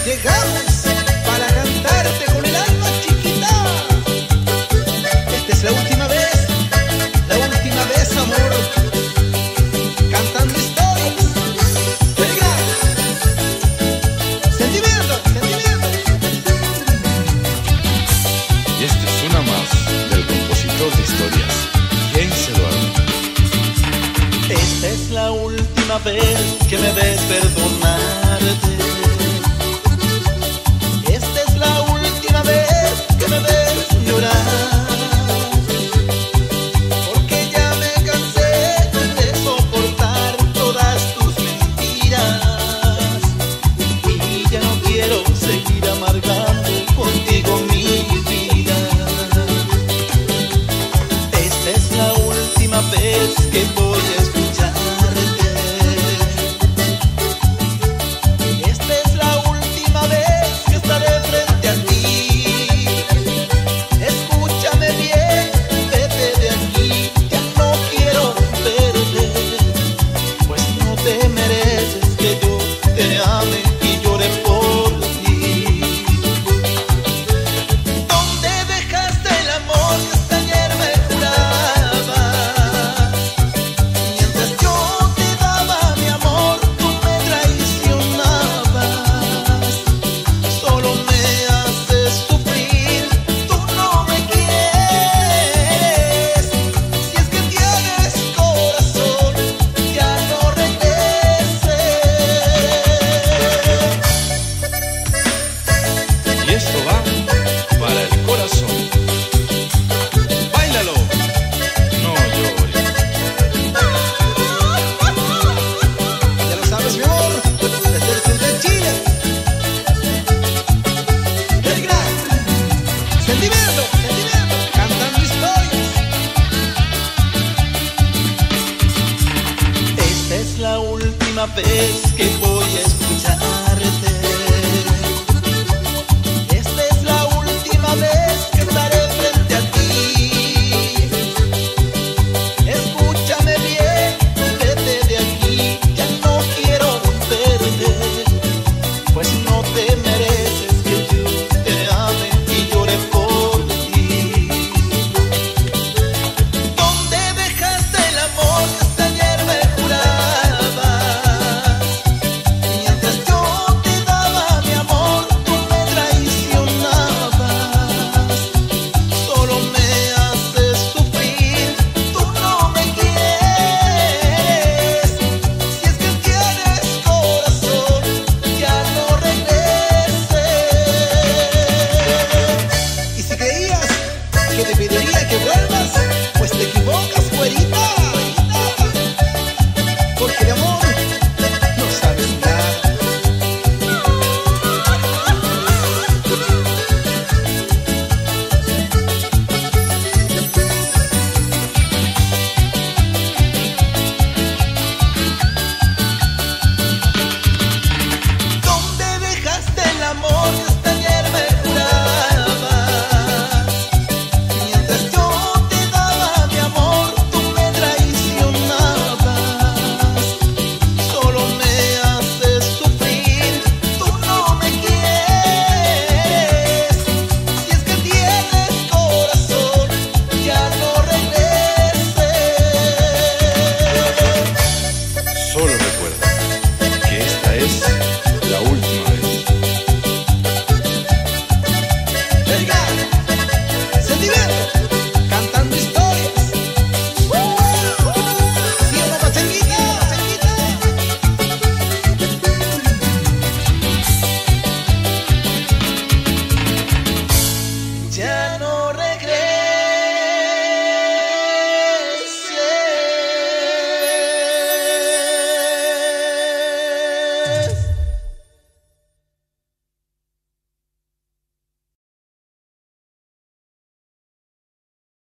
llegamos para cantarte con el alma, chiquita. Esta es la última vez, amor. Cantando historias. Venga, sentimiento, sentimiento. Y esta es una más del compositor de historias, James Eduardo. Esta es la última vez que me ves perdonarte. Esta es la última vez que me ves llorar. Porque ya me cansé de soportar todas tus mentiras. Y ya no quiero seguir amargando contigo mi vida. Esta es la última vez que voy a escucharte. Esta es la última vez que estaré frente a ti. Escúchame bien, vete de aquí, ya no quiero verte, pues no te mereces que yo te ame y llore por ti. ¿Dónde dejaste el amor que hasta ayer me jurabas? Mientras yo te daba mi amor, tú me traicionabas. Solo me haces sufrir, tú no me quieres. Si es que tienes corazón, ya no regreses. Y esto va para el corazón. ¡Báilalo! No llores. Ya lo sabes, mi amor, desde el sur de Chile. El gran sentimiento, sentimiento, cantando historias. Esta es la última vez que voy a escuchar.